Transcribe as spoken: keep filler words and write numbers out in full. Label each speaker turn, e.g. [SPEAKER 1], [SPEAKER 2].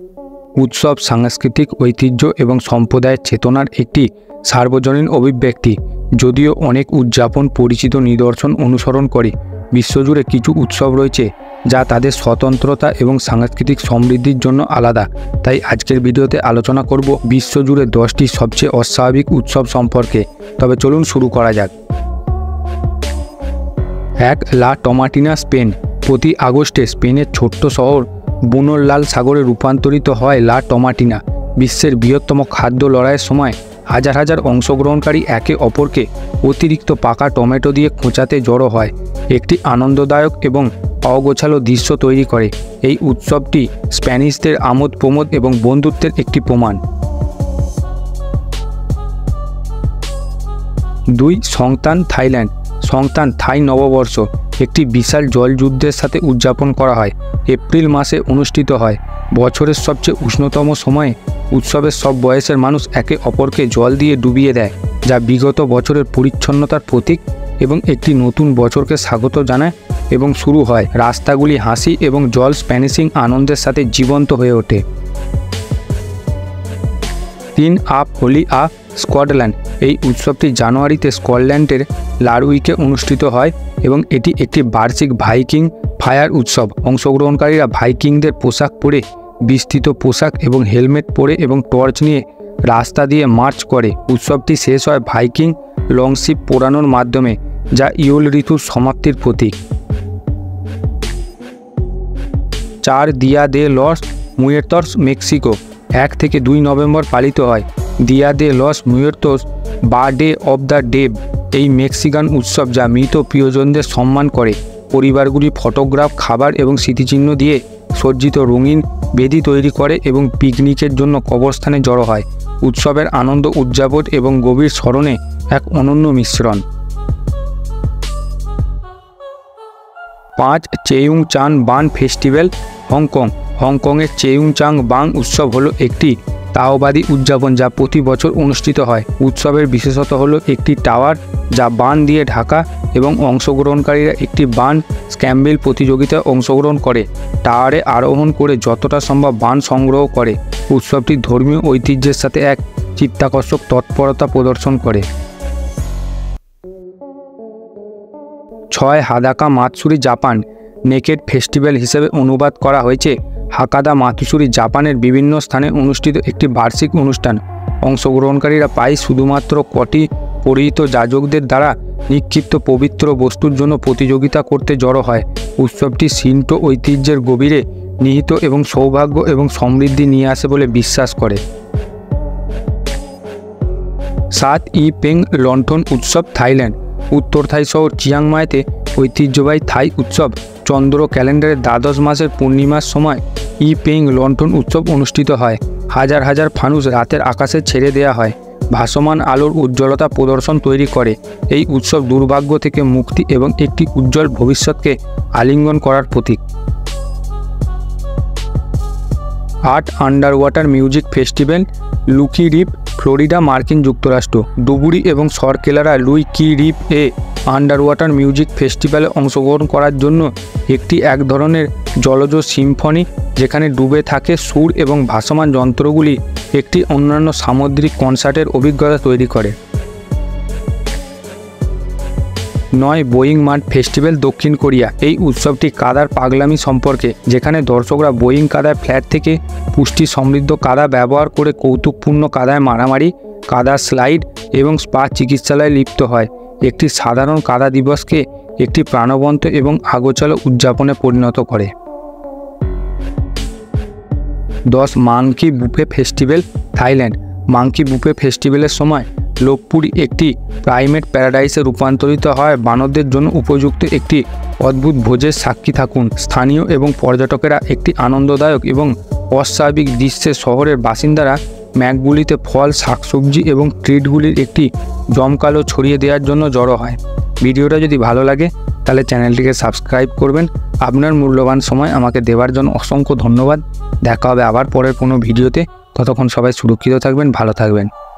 [SPEAKER 1] উৎসব সাংস্কৃতিক ঐতিহ্য এবং সম্প্রদায়ের চেতনার একটি সার্বজনীন অভিব্যক্তি। যদিও অনেক উদযাপন পরিচিত নিদর্শন অনুসরণ করে, বিশ্বজুড়ে কিছু উৎসব রয়েছে যা তাদের স্বতন্ত্রতা এবং সাংস্কৃতিক সমৃদ্ধির জন্য আলাদা। তাই আজকের ভিডিওতে আলোচনা করব বিশ্বজুড়ে দশটি সবচেয়ে অস্বাভাবিক উৎসব সম্পর্কে। তবে চলুন শুরু করা যাক। এক, লা টমাটিনা, স্পেন। প্রতি আগস্টে স্পেনের ছোট্ট শহর বুনোর লাল সাগরে রূপান্তরিত হয় লা টমাটিনা। বিশ্বের বৃহত্তম খাদ্য লড়াইয়ের সময় হাজার হাজার অংশগ্রহণকারী একে অপরকে অতিরিক্ত পাকা টমেটো দিয়ে খোঁচাতে জড়ো হয়, একটি আনন্দদায়ক এবং অগোছালো দৃশ্য তৈরি করে। এই উৎসবটি স্প্যানিশদের আমোদ প্রমোদ এবং বন্ধুত্বের একটি প্রমাণ। দুই, সংতান, থাইল্যান্ড। সংতান থাই নববর্ষ একটি বিশাল জলযুদ্ধের সাথে উদযাপন করা হয়। এপ্রিল মাসে অনুষ্ঠিত হয়। বছরের সবচেয়ে উষ্ণতম সময়ে উৎসবের সব বয়সের মানুষ একে অপরকে জল দিয়ে ডুবিয়ে দেয়, যা বিগত বছরের পরিচ্ছন্নতার প্রতীক এবং একটি নতুন বছরকে স্বাগত জানায় এবং শুরু হয়। রাস্তাগুলি হাসি এবং জল স্প্যানিশিং আনন্দের সাথে জীবন্ত হয়ে ওঠে। তিন, আপ হোলি, আ স্কটল্যান্ড। এই উৎসবটি জানুয়ারিতে স্কটল্যান্ডের লারউইকে অনুষ্ঠিত হয় এবং এটি একটি বার্ষিক ভাইকিং ফায়ার উৎসব। অংশগ্রহণকারীরা ভাইকিংদের পোশাক পরে, বিস্তৃত পোশাক এবং হেলমেট পরে এবং টর্চ নিয়ে রাস্তা দিয়ে মার্চ করে। উৎসবটি শেষ হয় ভাইকিং লংশিপ পোড়ানোর মাধ্যমে, যা ইয়োল ঋতুর সমাপ্তির প্রতীক। চার, দিয়া দে লস মুয়ের্তস, মেক্সিকো। এক থেকে দুই নভেম্বর পালিত হয় দিয়া দে লস মুয়ের্তস বা ডে অব দ্য ডেড। এই মেক্সিকান উৎসব যা মৃত প্রিয়জনদের সম্মান করে। পরিবারগুলি ফটোগ্রাফ, খাবার এবং স্মৃতিচিহ্ন দিয়ে সজ্জিত রঙিন বেদি তৈরি করে এবং পিকনিকের জন্য কবরস্থানে জড়ো হয়। উৎসবের আনন্দ, উদযাপন এবং গভীর স্মরণে এক অনন্য মিশ্রণ। পাঁচ, চেয়ুং চান বান ফেস্টিভ্যাল, হংকং। হংকংয়ের চেয়ুং চাং বাং উৎসব হলো একটি তাওবাদী উদযাপন যা প্রতি বছর অনুষ্ঠিত হয়। উৎসবের বিশেষত হলো একটি টাওয়ার যা বান দিয়ে ঢাকা এবং অংশগ্রহণকারীরা একটি বান স্ক্যাম্বেল প্রতিযোগিতায় অংশগ্রহণ করে, টাওয়ারে আরোহণ করে যতটা সম্ভব বান সংগ্রহ করে। উৎসবটি ধর্মীয় ঐতিহ্যের সাথে এক চিত্তাকর্ষক তৎপরতা প্রদর্শন করে। ছয়, Hadaka Matsuri, Japan. Naked festival হিসেবে অনুবাদ করা হয়েছে। হাকাদা মাতসুরি জাপানের বিভিন্ন স্থানে অনুষ্ঠিত একটি বার্ষিক অনুষ্ঠান। অংশগ্রহণকারীরা প্রায় শুধুমাত্র কটি পরিহিত যাজকদের দ্বারা নিক্ষিপ্ত পবিত্র বস্তুর জন্য প্রতিযোগিতা করতে জড়ো হয়। উৎসবটি শিন্টো ঐতিহ্যের গভীরে নিহিত এবং সৌভাগ্য এবং সমৃদ্ধি নিয়ে আসে বলে বিশ্বাস করে। সাত, ই পেং লন্ঠন উৎসব, থাইল্যান্ড। উত্তর থাই শহর চিয়াংমাইতে ঐতিহ্যবাহী থাই উৎসব চন্দ্র ক্যালেন্ডারের দ্বাদশ মাসের পূর্ণিমার সময় ই পেং লন্ঠন উৎসব অনুষ্ঠিত হয়। হাজার হাজার ফানুস রাতের আকাশে ছেড়ে দেওয়া হয়, ভাসমান আলোর উজ্জ্বলতা প্রদর্শন তৈরি করে। এই উৎসব দুর্ভাগ্য থেকে মুক্তি এবং একটি উজ্জ্বল ভবিষ্যৎকে আলিঙ্গন করার প্রতীক। আট, under water music festival, Looe Key reef, Florida, মার্কিন যুক্তরাষ্ট্র। ডুবুরি এবং সরকেলারা লুই কি রিপ এ আন্ডার ওয়াটার মিউজিক ফেস্টিভ্যালে অংশগ্রহণ করার জন্য একটি এক ধরনের জলজ সিম্ফনি যেখানে ডুবে থাকে সুর এবং ভাসমান যন্ত্রগুলি একটি অন্যান্য সামুদ্রিক কনসার্টের অভিজ্ঞতা তৈরি করে। নয়, বোয়িং মাড ফেস্টিভ্যাল, দক্ষিণ কোরিয়া। এই উৎসবটি কাদার পাগলামি সম্পর্কে, যেখানে দর্শকরা বোয়িং কাদার ফ্ল্যাট থেকে পুষ্টি সমৃদ্ধ কাদা ব্যবহার করে কৌতুকপূর্ণ কাদায় মারামারি, কাদা স্লাইড এবং স্পা চিকিৎসালয়ে লিপ্ত হয়। একটি সাধারণ কাদা দিবসকে একটি প্রাণবন্ত এবং আগোছালো উদযাপনে পরিণত করে। দশ, monkey buffet festival, Thailand. Monkey buffet ফেস্টিভ্যালের সময় লোকপুরি একটি প্রাইমেট প্যারাডাইসে রূপান্তরিত হয়। বানরদের জন্য উপযুক্ত একটি অদ্ভুত ভোজের সাক্ষী থাকুন। স্থানীয় এবং পর্যটকেরা একটি আনন্দদায়ক এবং অস্বাভাবিক দৃশ্যে শহরের বাসিন্দারা ম্যাকগুলিতে ফল, শাকসবজি এবং ট্রিটগুলির একটি জমকালো ছড়িয়ে দেওয়ার জন্য জড়ো হয়। ভিডিওটা যদি ভালো লাগে তাহলে চ্যানেলটিকে সাবস্ক্রাইব করবেন। আপনার মূল্যবান সময় আমাকে দেওয়ার জন্য অসংখ্য ধন্যবাদ। দেখা হবে আবার পরের কোনো ভিডিওতে। ততক্ষণ সবাই সুরক্ষিত থাকবেন, ভালো থাকবেন।